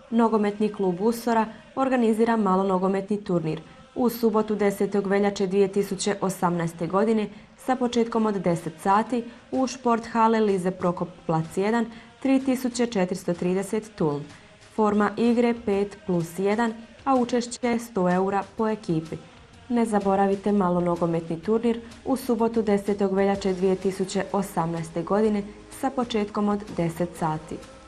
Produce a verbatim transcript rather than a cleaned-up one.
Nogometni klub Usora organizira malonogometni turnir u subotu desetog veljače dvije tisuće osamnaeste. godine sa početkom od deset sati u šport hale Lize Prokop plac jedan, tri tisuće četiristo trideset Tuln. Forma igre pet plus jedan, a učešće sto eura po ekipi. Ne zaboravite malonogometni turnir u subotu desetog veljače dvije tisuće osamnaeste. godine sa početkom od deset sati.